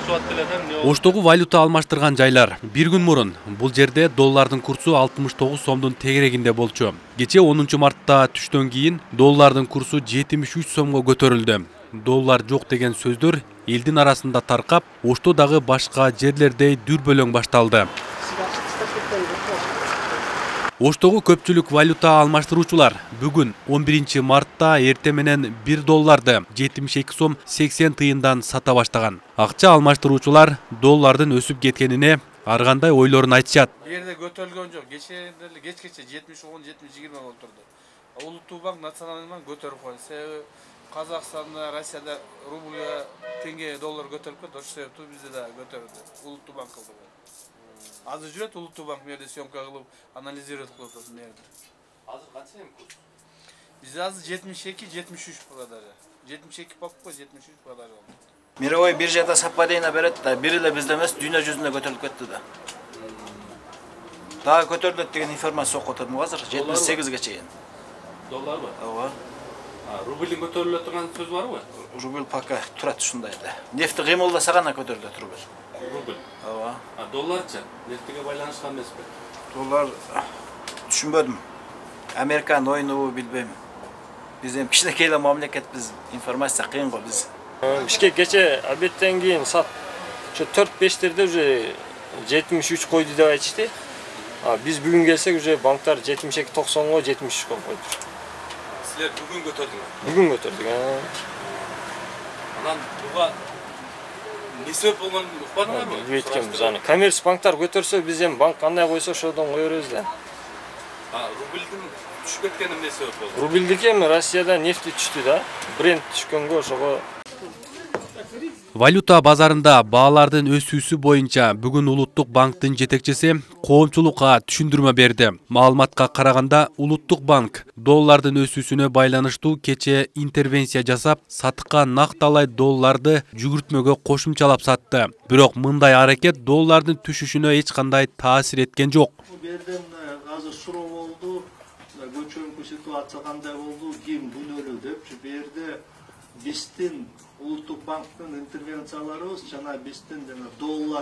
Оштогу валюта алмаштырган жайлар. Бир күн мурун бул жерде доллардын курсу 69 сомдун тегерегинде болчу. Кече 10 мартта түштөн кийин доллардын курсу 73 сомго көтөрүлдү. Доллар жок деген сөздөр элдин арасында таркап, Оштодагы башка жерлерде дүрбөлөң башталды. Оштогу көпчүлүк валюта алмаштыруучулар бүгүн 11 мартта эртең менен 1 долларды 72 сом 80 тыйындан сата баштаган. Акча алмаштыруучулар доллардын өсүп кеткенине ар кандай ойлорун айтышат. Бу жерде көтөрүлгөн жок. Кечкече 70-10-70-20 болуп турду. Улуттук банк, Национальный банк көтөрүп койду. Себеби Казакстанда, Россияда рубльга теңге доллар көтөрүп кетти. Ошол себептен бизде да көтөрдү. Улуттук банк кылды. Азыр жүрөт Улуттук банк мерде съемка кылып, анализирует кылып атат мерде. Азыр канча эми курс? Бизде азыр 72-73 продажа. 72 покупка, 73 продажа. Мировой биржада совпадение берет да, бир эле бизде эмес, дүйнө жүзүндө көтөрүлүп кетти да. Дагы көтөрүлөт деген информация окуп атам азыр 78ге чейин. Долларбы? Ооба. Рубльдин көтөрүлө турган сөз барбы? Рубль пока турат ушундай да. Нефти кыймылдаса гана көтөрүлөт рубль. Рубль. Ооба. Долларчы? Нефтиге байланышкан эмеспи? Доллар түшүнбөдүм. Американын оюнубу билбейм. Биз эми кичинекей эле мамлекетпиз, информация кыйын го биз. Бишкек кече обедтен кийин саат 4-5-терде уже 73 койду деп айтышты. Биз бүгүн келсек уже банктар 72-90го 73 койду. Силер бүгүн көтөрдүңөр? Бүгүн көтөрдүк. Анан буга не себеп болгонун укпадыңарбы? Билбейткенбиз аны. Коммерц банктар көтөрсө биз эми банк кандай койсо ошодон кое беребиз да. Рубльдин түшүп кеткени эмне себеп болду? Рубльдики эми Россияда нефти түштү да. Бренд түшкөнгө ошого Валюта базарында баалардын өсүүсү боюнча бүгүн Улуттук банктын жетекчиси коомчулукка түшүндүрмө берди. Маалыматка караганда Улуттук банк доллардын өсүүсүнө байланыштуу кече интервенция жасап, сатыкка накталай долларды жүгүртмөгө кошумчалап сатты. Бирок мындай аракет доллардын түшүшүнө эч кандай таасир эткен жок. Бу жерден азыр суроо болду, көчөңкү ситуация кандай болду, ким күнөөлүү деп, бу жерде биздин Улуттук банктын интервенцияларыбыз жана биздин доллар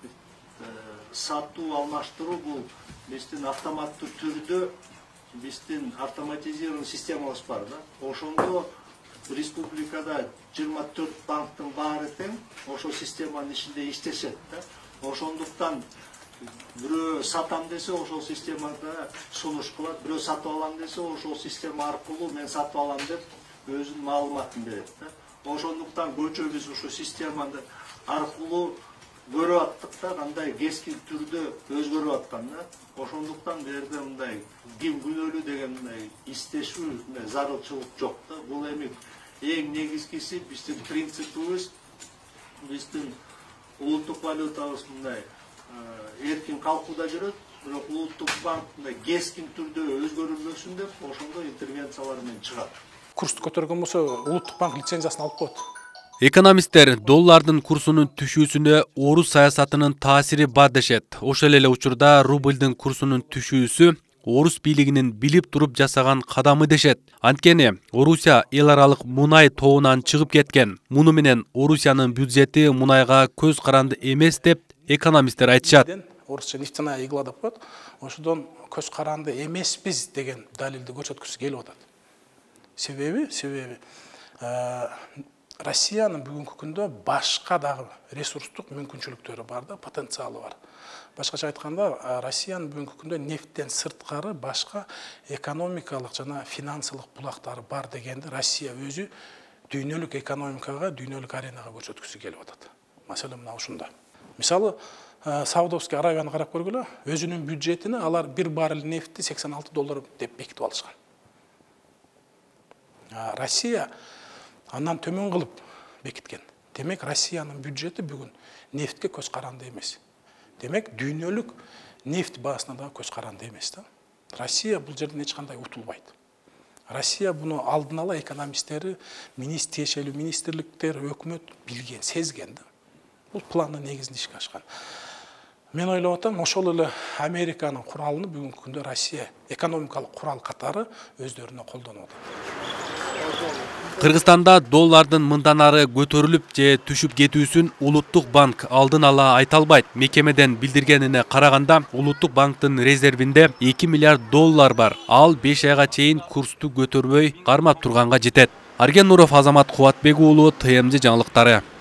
сатуу алмаштыруу бул биздин автоматтуу түрдө биздин автоматизированный системабыз бар да. Ошондо республикада 24 банктын баары тең ошол системанын ичинде иштешет да. Ошондуктан бирөө сатам десе ошол системада сунуш кылат, бирөө сатып алам десе ошол система аркылуу мен сатып алам деп өзүнүн маалыматын берет да. Ошондуктан көчө биз ушул системаны аркылуу көрүп аттык да, кандай кескин түрдө өзгөрүп аткан да. Ошондуктан бу жерде мындай ким күнөөлүү деген мындай издешүү зарылчылык жок да. Бул эми эң негизгиси биздин принципибиз, биздин улуттук валютабыз мындай эркин калкууда жүрөт, бирок Улуттук банк мындай кескин түрдө өзгөрүлбөсүн деп ошондой интервенциялар менен чыгат. Курсту көтөргөн болсо Улуттук банк лицензиясын алып коет. Экономисттер доллардын курсунун түшүүсүнө орус саясатынын таасири бар дешет. Ошол эле учурда рубльдин курсунун түшүүсү орус бийлигинин билип туруп жасаган кадамы дешет. Анткени Орусия эл аралык мунай тобунан чыгып кеткен. Муну менен Орусиянын бюджети мунайга көз каранды эмес деп экономисттер айтышат. Орусча нефтяная игла деп коет. Ошодон көз каранды эмеспиз деген далилди көрсөткүсү келип атат. Себеби Россиянын бүгүнкү күндө башка дагы ресурстук мүмкүнчүлүктөрү бар да, потенциалы бар. Башкача айтканда, Россиянын бүгүнкү күндө нефттен сырткары башка экономикалык жана финансылык булактары бар дегенди Россия өзү дүйнөлүк экономикага, дүйнөлүк аренага көрсөткүсү келип атат. Маселе мына ушунда. Мисалы, Саудовский Аравияны карап көргүлө, өзүнүн бюджетине алар 1 баррель нефтти 86 доллар деп бекитип алышкан. Россия андан төмөн кылып бекиткен. Демек, Россиянын бюджети бүгүн нефтке көз каранды эмес. Демек, дүйнөлүк нефт баасына да көз каранды эмес да. Россия бул жерден эч кандай утулбайт. Россия буну алдын ала экономисттери, тиешелүү министрликтер, өкмөт билген, сезген да. Бул пландын негизинде ишке ашкан. Мен ойлоп атам, ошол эле Американын куралын бүгүнкү күндө Россия экономикалык курал катары өздөрүнө колдонуп атат. Кыргызстанда доллардын мындан ары көтөрүлүп же түшүп кетүүсүн Улуттук банк алдын ала айта албайт. Мекемеден билдиргенине караганда, Улуттук банктын резервинде 2 миллиард доллар бар. Ал 5 айга чейин курсту көтөрбөй кармап турганга жетет. Арген Нуров, Азамат Кубатбек уулу, ТМЗ жаңылыктары.